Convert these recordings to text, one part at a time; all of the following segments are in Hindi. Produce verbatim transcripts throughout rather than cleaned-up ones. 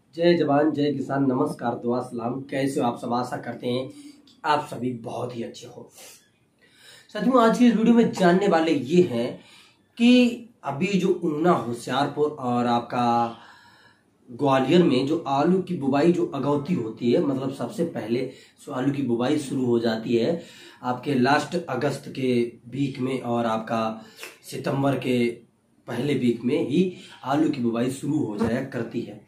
जय जवान जय किसान। नमस्कार, दुआ सलाम। कैसे हो आप सब? आशा करते हैं कि आप सभी बहुत ही अच्छे हो। साथियों, आज की इस वीडियो में जानने वाले ये हैं कि अभी जो ऊना, होशियारपुर और आपका ग्वालियर में जो आलू की बुवाई जो अगौती होती है, मतलब सबसे पहले जो आलू की बुवाई शुरू हो जाती है आपके लास्ट अगस्त के वीक में और आपका सितंबर के पहले वीक में ही आलू की बुवाई शुरू हो जाया करती है।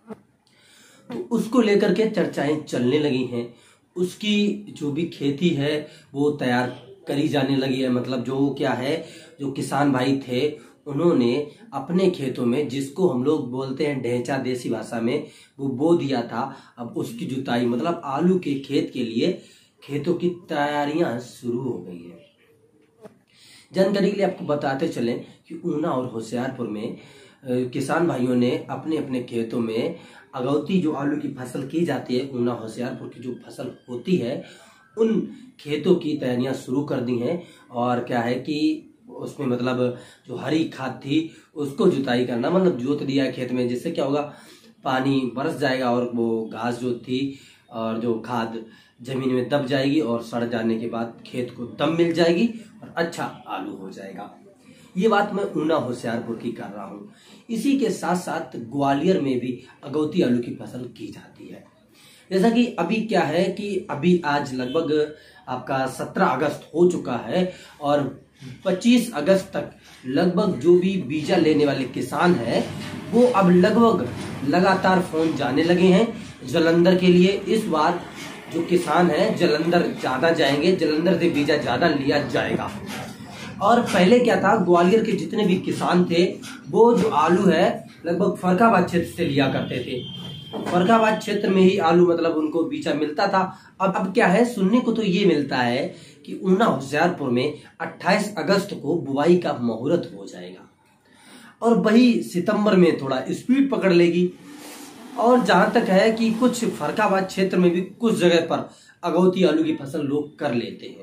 तो उसको लेकर के चर्चाएं चलने लगी हैं। उसकी जो भी खेती है वो तैयार करी जाने लगी है। मतलब जो क्या है, जो किसान भाई थे उन्होंने अपने खेतों में, जिसको हम लोग बोलते हैं ढेंचा देसी भाषा में, वो बो दिया था। अब उसकी जुताई, मतलब आलू के खेत के लिए खेतों की तैयारियां शुरू हो गई है। जानकारी के लिए आपको बताते चलें कि ऊना और होशियारपुर में किसान भाइयों ने अपने अपने खेतों में अगौती जो आलू की फसल की जाती है, ऊना होशियारपुर की जो फसल होती है, उन खेतों की तैयारियां शुरू कर दी हैं। और क्या है कि उसमें मतलब जो हरी खाद थी उसको जुताई करना, मतलब जोत दिया है खेत में, जिससे क्या होगा, पानी बरस जाएगा और वो घास जो थी और जो खाद जमीन में दब जाएगी और सड़ जाने के बाद खेत को दम मिल जाएगी और अच्छा आलू हो जाएगा। ये बात मैं ऊना होशियारपुर की कर रहा हूँ। इसी के साथ साथ ग्वालियर में भी अगौती आलू की फसल की जाती है। जैसा कि अभी क्या है कि अभी आज लगभग आपका सत्रह अगस्त हो चुका है और पच्चीस अगस्त तक लगभग जो भी बीजा लेने वाले किसान हैं वो अब लगभग लगातार फोन जाने लगे हैं जालंधर के लिए। इस बार जो किसान है जालंधर ज्यादा जाएंगे, जालंधर से बीजा ज्यादा लिया जाएगा। और पहले क्या था, ग्वालियर के जितने भी किसान थे वो जो आलू है लगभग फरखाबाद क्षेत्र से लिया करते थे। फरखाबाद क्षेत्र में ही आलू मतलब उनको बीजा मिलता था। अब अब क्या है, सुनने को तो ये मिलता है कि ऊना होशियारपुर में अट्ठाईस अगस्त को बुवाई का मुहूर्त हो जाएगा और वही सितंबर में थोड़ा स्पीड पकड़ लेगी। और जहां तक है कि कुछ फरखाबाद क्षेत्र में भी कुछ जगह पर अगौती आलू की फसल लोग कर लेते हैं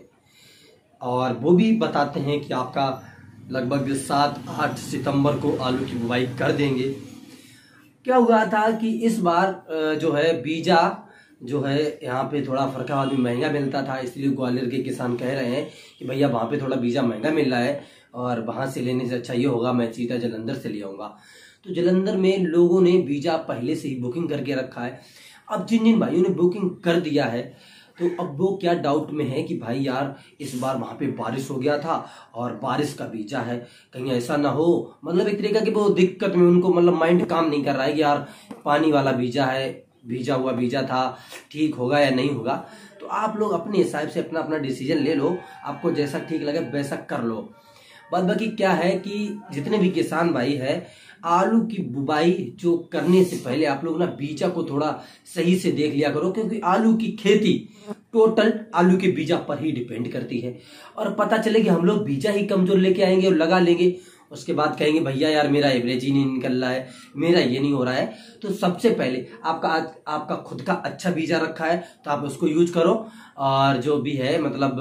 और वो भी बताते हैं कि आपका लगभग सात आठ सितंबर को आलू की बुवाई कर देंगे। क्या हुआ था कि इस बार जो है बीजा जो है यहाँ पे थोड़ा फरखाबाद में महंगा मिलता था, इसलिए ग्वालियर के किसान कह रहे हैं कि भैया वहाँ पे थोड़ा बीजा महंगा मिल रहा है और वहाँ से लेने से अच्छा ये होगा मैं सीधा जालंधर से ले आऊँगा। तो जालंधर में लोगों ने बीजा पहले से ही बुकिंग करके रखा है। अब जिन जिन भाइयों ने बुकिंग कर दिया है तो अब वो क्या डाउट में है कि भाई यार इस बार वहां पे बारिश हो गया था और बारिश का बीजा है, कहीं ऐसा ना हो, मतलब एक तरीका की वो दिक्कत में उनको मतलब माइंड काम नहीं कर रहा है कि यार पानी वाला बीजा है, बीजा हुआ बीजा था, ठीक होगा या नहीं होगा। तो आप लोग अपने हिसाब से अपना अपना डिसीजन ले लो, आपको जैसा ठीक लगे वैसा कर लो। बाद बाकी क्या है कि जितने भी किसान भाई है, आलू की बुवाई जो करने से पहले आप लोग ना बीजा को थोड़ा सही से देख लिया करो, क्योंकि आलू की खेती टोटल आलू के बीजा पर ही डिपेंड करती है। और पता चले कि हम लोग बीजा ही कमजोर लेके आएंगे और लगा लेंगे, उसके बाद कहेंगे भैया यार मेरा एवरेज ही नहीं निकल रहा है, मेरा ये नहीं हो रहा है। तो सबसे पहले आपका आपका खुद का अच्छा बीजा रखा है तो आप उसको यूज करो। और जो भी है मतलब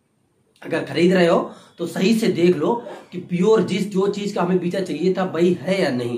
अगर खरीद रहे हो तो सही से देख लो कि प्योर जिस जो चीज का हमें बीजा चाहिए था वही है या नहीं।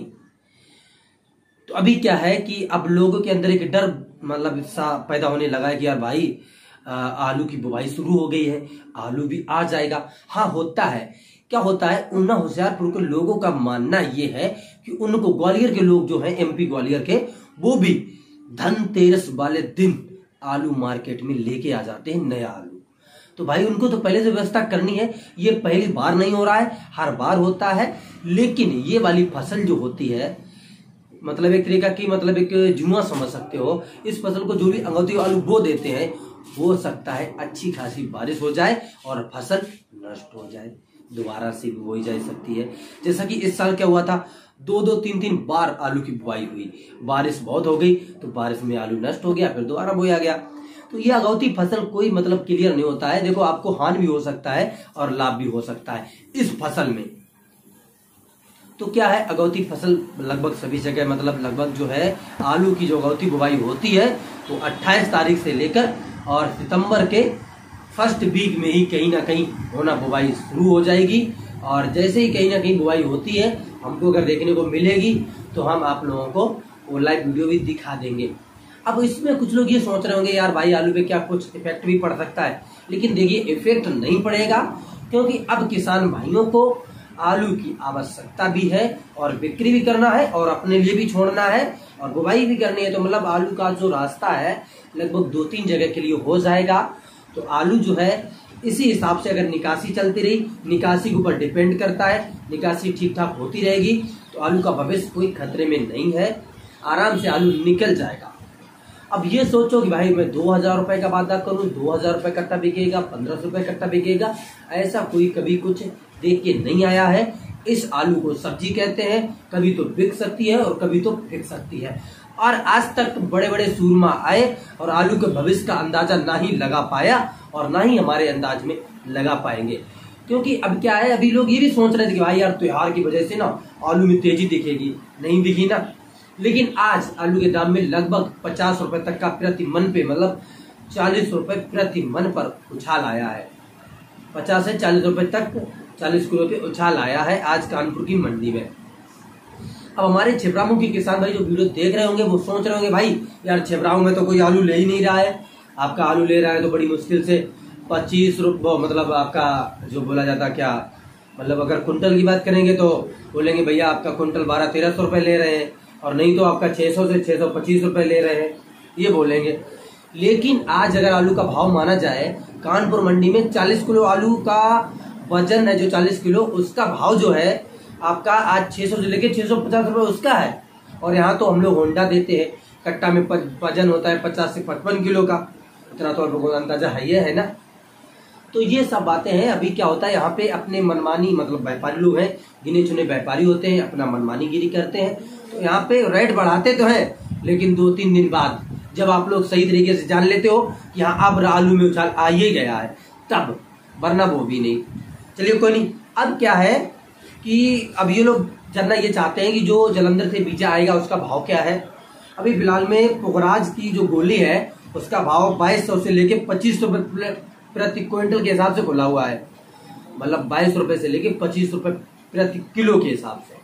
तो अभी क्या है कि अब लोगों के अंदर एक डर मतलब सा पैदा होने लगा है कि यार भाई आ, आलू की बुवाई शुरू हो गई है, आलू भी आ जाएगा। हाँ होता है, क्या होता है, ऊना होशियारपुर के लोगों का मानना ये है कि उनको ग्वालियर के लोग जो हैं, एमपी ग्वालियर के, वो भी धनतेरस वाले दिन आलू मार्केट में लेके आ जाते हैं नया आलू। तो भाई उनको तो पहले से व्यवस्था करनी है। ये पहली बार नहीं हो रहा है, हर बार होता है। लेकिन ये वाली फसल जो होती है मतलब एक तरीका की मतलब एक जुआ समझ सकते हो। इस फसल को जो भी अगौती आलू बो देते हैं, हो सकता है अच्छी खासी बारिश हो जाए और फसल नष्ट हो जाए, दोबारा से भी बोई जा सकती है। जैसा कि इस साल क्या हुआ था, दो दो तीन तीन बार आलू की बुआई हुई, बारिश बहुत हो गई तो बारिश में आलू नष्ट हो गया, फिर दोबारा बोया गया। तो ये अगौती फसल कोई मतलब क्लियर नहीं होता है। देखो आपको हानि भी हो सकता है और लाभ भी हो सकता है इस फसल में। तो क्या है, अगौती फसल लगभग सभी जगह मतलब लगभग जो है आलू की जो अगौती बुवाई होती है वो अट्ठाईस तारीख से लेकर और सितंबर के फर्स्ट वीक में ही कहीं ना कहीं होना बुवाई शुरू हो जाएगी। और जैसे ही कहीं ना कहीं बुवाई होती है हमको अगर देखने को मिलेगी तो हम आप लोगों को वो लाइव वीडियो भी दिखा देंगे। अब इसमें कुछ लोग ये सोच रहे होंगे यार भाई आलू पे क्या कुछ इफेक्ट भी पड़ सकता है, लेकिन देखिए इफेक्ट नहीं पड़ेगा, क्योंकि अब किसान भाइयों को आलू की आवश्यकता भी है और बिक्री भी करना है और अपने लिए भी छोड़ना है और बुवाई भी करनी है। तो मतलब आलू का जो रास्ता है लगभग दो तीन जगह के लिए हो जाएगा। तो आलू जो है इसी हिसाब से अगर निकासी चलती रही, निकासी के ऊपर डिपेंड करता है, निकासी ठीक ठाक होती रहेगी तो आलू का भविष्य कोई खतरे में नहीं है, आराम से आलू निकल जाएगा। अब ये सोचो कि भाई मैं दो हजार रुपए का वादा करूं, दो हजार रुपए कट्टा बिकेगा, पंद्रह सौ रुपए कट्टा बिकेगा, ऐसा कोई कभी कुछ देख के नहीं आया है। इस आलू को सब्जी कहते हैं, कभी तो बिक सकती है और कभी तो बिक सकती है। और आज तक बड़े बड़े सूरमा आए और आलू के भविष्य का अंदाजा ना ही लगा पाया और ना ही हमारे अंदाज में लगा पाएंगे। क्योंकि अब क्या है, अभी लोग ये भी सोच रहे थे कि भाई यार त्योहार की वजह से ना आलू में तेजी दिखेगी, नहीं दिखी ना। लेकिन आज आलू के दाम में लगभग पचास रुपए तक का प्रति मन पे, मतलब चालीस रुपए प्रति मन पर उछाल आया है। पचास से चालीस रुपए तक चालीस किलो पे उछाल आया है आज कानपुर की मंडी में। अब हमारे छिबरामऊ के किसान भाई जो वीडियो देख रहे होंगे वो सोच रहे होंगे भाई यार छिबरामऊ में तो कोई आलू ले ही नहीं रहा है, आपका आलू ले रहा है तो बड़ी मुश्किल से पच्चीस रुपये, मतलब आपका जो बोला जाता क्या, मतलब अगर कुंटल की बात करेंगे तो बोलेंगे भैया आपका कुंटल बारह तेरह सौ रुपए ले रहे हैं और नहीं तो आपका छह सौ से छह सौ पच्चीस रुपए ले रहे हैं, ये बोलेंगे। लेकिन आज अगर आलू का भाव माना जाए, कानपुर मंडी में चालीस किलो आलू का वजन है, जो चालीस किलो उसका भाव जो है आपका आज छह सौ से लेके छह सौ पचास रुपए उसका है। और यहाँ तो हम लोग होंडा देते हैं, कट्टा में वजन होता है पचास से पचपन किलो का, इतना तो लोगों का अंदाजा है, ये है ना। तो ये सब बातें हैं। अभी क्या होता है यहाँ पे अपने मनमानी, मतलब व्यापारी लोग हैं, गिने चुने व्यापारी होते हैं, अपना मनमानी गिरी करते हैं। तो यहाँ पे रेट बढ़ाते तो हैं, लेकिन दो तीन दिन बाद जब आप लोग सही तरीके से जान लेते हो कि यहाँ अब आलू में उछाल आ ही गया है तब, वरना वो भी नहीं। चलिए कोई नहीं। अब क्या है कि अब ये लोग जानना ये चाहते हैं कि जो जलंधर से बीजा आएगा उसका भाव क्या है। अभी फिलहाल में पुखराज की जो गोली है उसका भाव बाईस सौ से लेके पच्चीस सौ प्रति क्विंटल के हिसाब से खुला हुआ है, मतलब बाईस रुपए से लेके पच्चीस रुपए प्रति किलो के हिसाब से।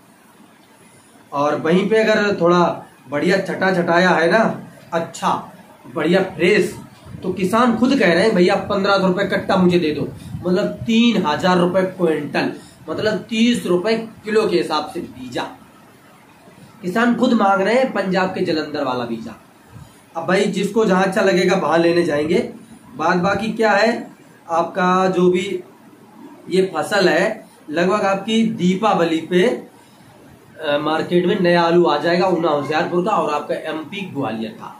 और वहीं पे अगर थोड़ा बढ़िया छटा छटाया है ना, अच्छा बढ़िया फ्रेश, तो किसान खुद कह रहे हैं भैया पंद्रह सौ रुपए कट्टा मुझे दे दो, मतलब तीन हजार रुपए क्विंटल, मतलब तीस रुपए किलो के हिसाब से बीजा किसान खुद मांग रहे हैं, पंजाब के जलंधर वाला बीजा। अब भाई जिसको जहां अच्छा लगेगा वहां लेने जाएंगे। बाद बाकी क्या है, आपका जो भी ये फसल है लगभग आपकी दीपावली पे आ, मार्केट में नया आलू आ जाएगा ऊना होशियारपुर का और आपका एमपी ग्वालियर का।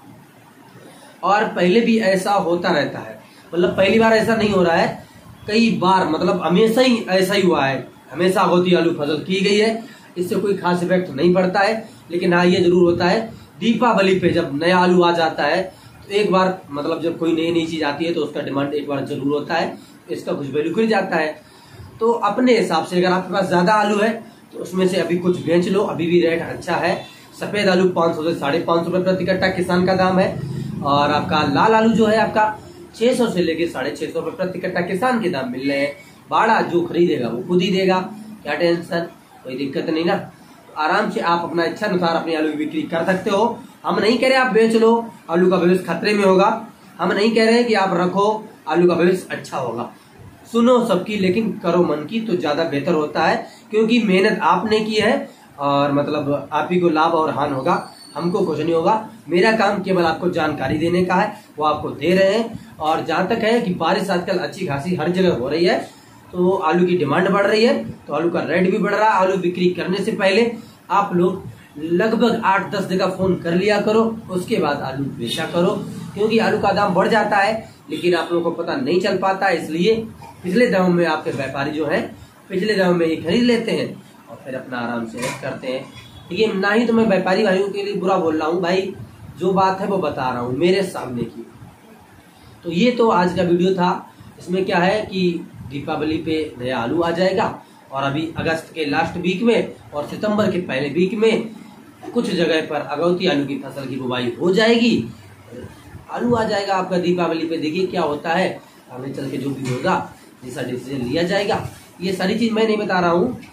और पहले भी ऐसा होता रहता है, मतलब पहली बार ऐसा नहीं हो रहा है, कई बार, मतलब हमेशा ही ऐसा ही हुआ है, हमेशा होती आलू फसल की गई है, इससे कोई खास इफेक्ट नहीं पड़ता है। लेकिन हाँ ये जरूर होता है दीपावली पे जब नया आलू आ जाता है तो एक बार, मतलब जब कोई नई नई चीज आती है तो उसका डिमांड एक बार जरूर होता है, इसका कुछ वैल्यू गिर जाता है। तो अपने हिसाब से अगर आपके पास ज्यादा आलू है तो उसमें से अभी कुछ बेच लो, अभी भी रेट अच्छा है। सफेद आलू पाँच सौ से साढ़े पाँच सौ रुपए प्रति कट्टा किसान का दाम है, और आपका लाल आलू जो है आपका छह सौ से लेके साढ़े छह सौ रुपए प्रति कट्टा किसान के दाम मिल रहे हैं। बाड़ा जो खरीदेगा वो खुद ही देगा, क्या टेंशन, कोई दिक्कत नहीं ना। आराम से आप अपना इच्छा अनुसार अपनी आलू की बिक्री कर सकते हो। हम नहीं कह रहे आप बेच लो, आलू का भविष्य खतरे में होगा, हम नहीं कह रहे कि आप रखो, आलू का भविष्य अच्छा होगा। सुनो सबकी लेकिन करो मन की, तो ज्यादा बेहतर होता है, क्योंकि मेहनत आपने की है और मतलब आप ही को लाभ और हानि होगा, हमको कुछ नहीं होगा। मेरा काम केवल आपको जानकारी देने का है, वो आपको दे रहे हैं। और जहां तक है कि बारिश आजकल अच्छी खासी हर जगह हो रही है, तो आलू की डिमांड बढ़ रही है, तो आलू का रेट भी बढ़ रहा है। आलू बिक्री करने से पहले आप लोग लगभग आठ दस जगह फोन कर लिया करो, उसके बाद आलू बेचा करो, क्योंकि आलू का दाम बढ़ जाता है लेकिन आप लोगों को पता नहीं चल पाता। इसलिए पिछले दामों में आपके व्यापारी जो है पिछले दामों में ये खरीद लेते हैं और फिर अपना आराम से करते हैं। ठीक है, ना ही तो मैं व्यापारी भाइयों के लिए बुरा बोल रहा हूँ भाई, जो बात है वो बता रहा हूँ मेरे सामने की। तो ये तो आज का वीडियो था। इसमें क्या है कि दीपावली पे नया आलू आ जाएगा और अभी अगस्त के लास्ट वीक में और सितंबर के पहले वीक में कुछ जगह पर अगौती आलू की फसल की बुवाई हो जाएगी, आलू आ जाएगा आपका दीपावली पे। देखिए क्या होता है, आगे चल के जो भी होगा जैसा डिसीजन लिया जाएगा। ये सारी चीज मैं नहीं बता रहा हूँ,